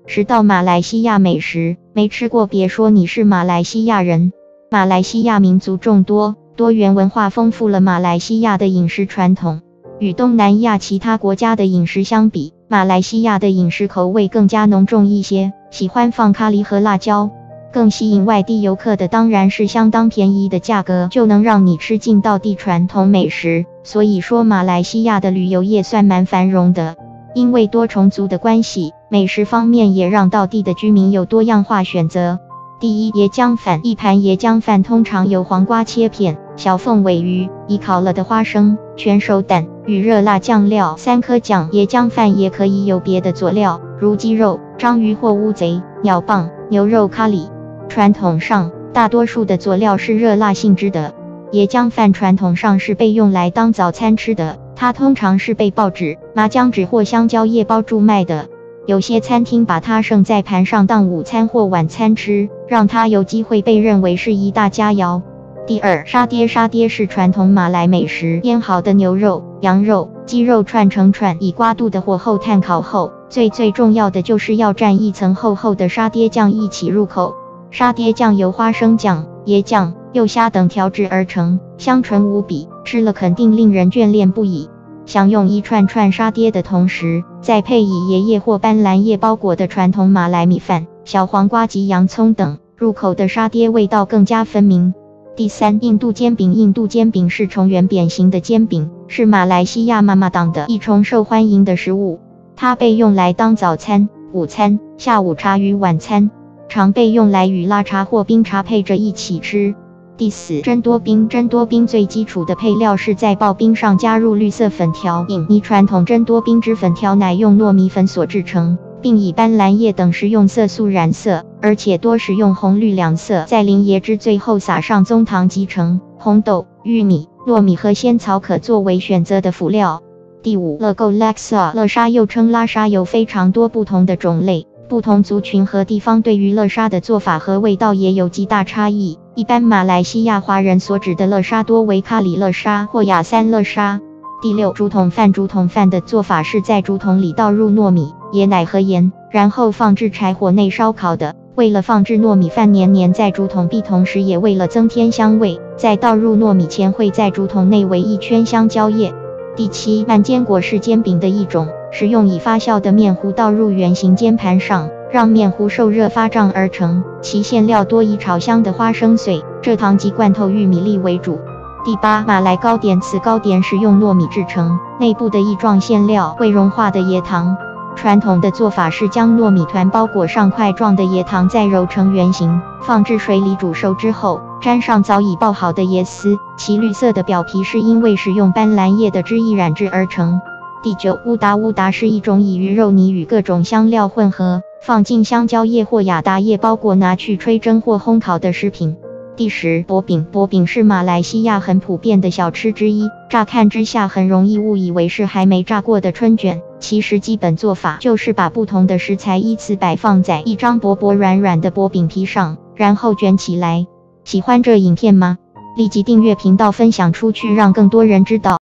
10道马来西亚美食，没吃过别说你是马来西亚人。马来西亚民族众多，多元文化丰富了马来西亚的饮食传统。与东南亚其他国家的饮食相比，马来西亚的饮食口味更加浓重一些，喜欢放咖喱和辣椒。更吸引外地游客的当然是相当便宜的价格就能让你吃尽道地传统美食。所以说马来西亚的旅游业算蛮繁荣的。因为多重族的关系，美食方面也让道地的居民有多样化选择。第一，椰浆饭。一盘椰浆饭通常有黄瓜切片、小凤尾鱼、已烤了的花生、全熟蛋与热辣酱料3颗酱。椰浆饭也可以有别的佐料，如鸡肉、章鱼或乌贼、鸟蚌、牛肉咖喱。传统上，大多数的佐料是热辣性质的。椰浆饭传统上是被用来当早餐吃的，它通常是被报纸、麻浆纸或香蕉叶包住卖的。有些餐厅把它盛在盘上当午餐或晚餐吃，让它有机会被认为是一大佳肴。第二，沙爹。沙爹是传统马来美食，腌好的牛肉、羊肉、鸡肉串成串，以刮肚的火候炭烤后，最重要的就是要蘸一层厚厚的沙爹酱一起入口。沙爹酱由花生酱、椰酱、柚虾等调制而成，香醇无比，吃了肯定令人眷恋不已。享用一串串沙爹的同时，再配以爷爷或斑斓叶包裹的传统马来米饭、小黄瓜及洋葱等，入口的沙爹味道更加分明。第三，印度煎饼。印度煎饼是重圆扁形的煎饼，是马来西亚妈妈档的一种受欢迎的食物。它被用来当早餐、午餐、下午茶与晚餐，常被用来与拉茶或冰茶配着一起吃。第四，珍多冰。珍多冰最基础的配料是在刨冰上加入绿色粉条。印尼传统珍多冰之粉条乃用糯米粉所制成，并以斑斓叶等食用色素染色，而且多使用红绿两色，在淋椰汁最后撒上棕糖即成。红豆、玉米、糯米和仙草可作为选择的辅料。第五，乐购 Laksa。乐沙又称拉沙，有非常多不同的种类，不同族群和地方对于乐沙的做法和味道也有极大差异。一般马来西亚华人所指的乐沙多为咖喱乐沙或雅三乐沙。第六，竹筒饭。竹筒饭的做法是在竹筒里倒入糯米、椰奶和盐，然后放置柴火内烧烤的。为了防止糯米饭黏在竹筒壁，同时也为了增添香味，在倒入糯米前会在竹筒内围一圈香蕉叶。第七，蔓坚果是煎饼的一种，使用已发酵的面糊倒入圆形煎盘上，让面糊受热发胀而成，其馅料多以炒香的花生碎、蔗糖及罐头玉米粒为主。第八，马来糕点。此糕点是用糯米制成，内部的液状馅料为融化的椰糖。传统的做法是将糯米团包裹上块状的椰糖，再揉成圆形，放置水里煮熟之后，沾上早已爆好的椰丝，其绿色的表皮是因为使用斑斓叶的汁液染制而成。第九，乌达。乌达是一种以鱼肉泥与各种香料混合，放进香蕉叶或亚达叶包裹，拿去吹蒸或烘烤的食品。第十，薄饼。薄饼是马来西亚很普遍的小吃之一，乍看之下很容易误以为是还没炸过的春卷，其实基本做法就是把不同的食材依次摆放在一张薄薄软软的薄饼皮上，然后卷起来。喜欢这影片吗？立即订阅频道，分享出去，让更多人知道。